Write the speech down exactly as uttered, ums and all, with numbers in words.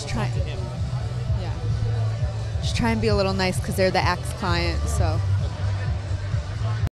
Just try. him. Yeah. Just try and be a little nice because they're the ex-client. So. Okay.